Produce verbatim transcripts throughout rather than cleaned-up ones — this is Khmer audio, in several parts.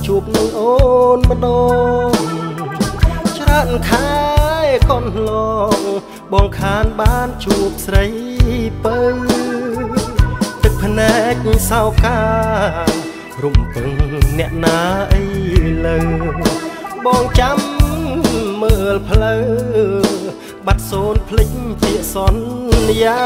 ជួបនឹងអូនម្ដងច្រើនខែកូនឡងបងខានបានជួបស្រីពៅទឹកភ្នែកសោការំពឹងអ្នកណាអីលើបងចាំមើលផ្លូវបាត់សូនភ្លេចពាក្យសន្យា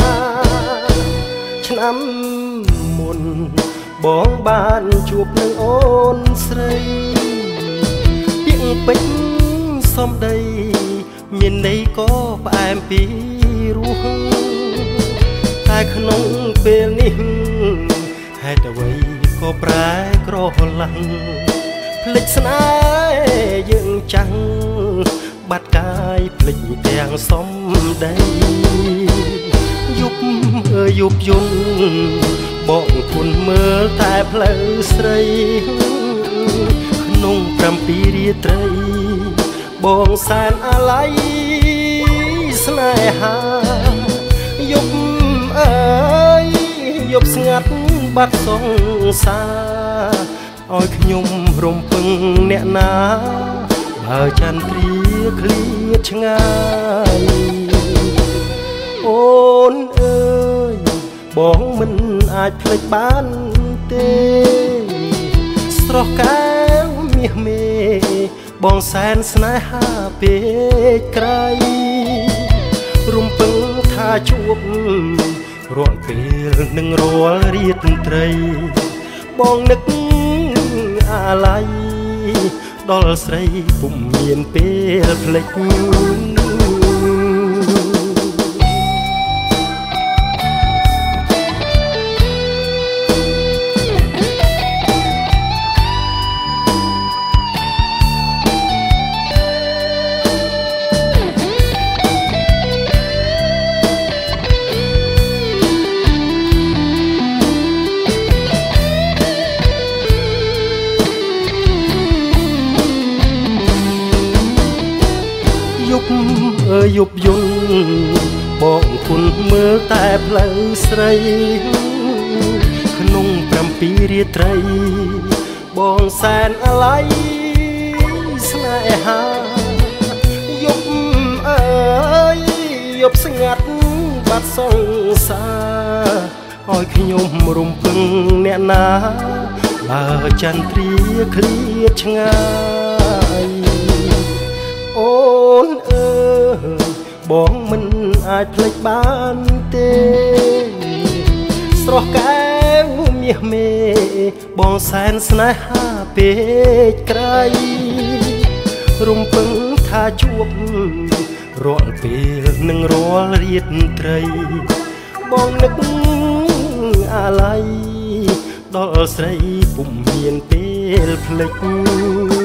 ឆ្នាំមុនបងបានជួបនឹងអូនស្រីពាក្យពេចន៍សំដីមានន័យក៏ផ្អែមពីរសតែក្នុងពេលនេះហេតុអ្វីក៏ប្រែក្រឡាំងភ្លេចស្នេហ៍យើងចាំងបាត់កាយភ្លេចទាំងសំដីយប់អើយយប់យន់បងគុណមើលតែផ្លូវស្រីក្នុងប្រាំពីរាត្រីបងសែនអាឡ័យស្នេហាយប់អើយយប់ស្ងាត់បាត់សង្សារឲ្យខ្ញុំរំពឹងអ្នកណាបើចន្ទ្រាឃ្លាតឆ្ងាយអូនអើយបងមិនអាចភ្លេចបានទេស្រស់កែវមាសមេបងសែនស្នេហាពេកក្រៃរំពឹងថាជួបរាល់ពេលនឹងរាល់រាត្រីបងនឹកអាឡ័យដល់ស្រីពុំមានពេលភ្លេចយប់អើយយប់យន់បងគុណមើលតែផ្លូវស្រីក្នុងប្រាំពីរាត្រីបងសែនអាឡ័យស្នេហាយប់អើយយប់ស្ងាត់បាត់សង្សារឲ្យខ្ញុំរំពឹងអ្នកណាបើចន្ទ្រាឃ្លាតឆ្ងាយអូនអើយបងមិនអាចភ្លេចបានទេស្រស់កែវមាសមេបងសែនស្នេហាពេកក្រៃរំពឹងថាជួបរាល់ពេលនឹងរាល់រាត្រីបងនឹកអាឡ័យដល់ស្រីពុំមានពេលភ្លេច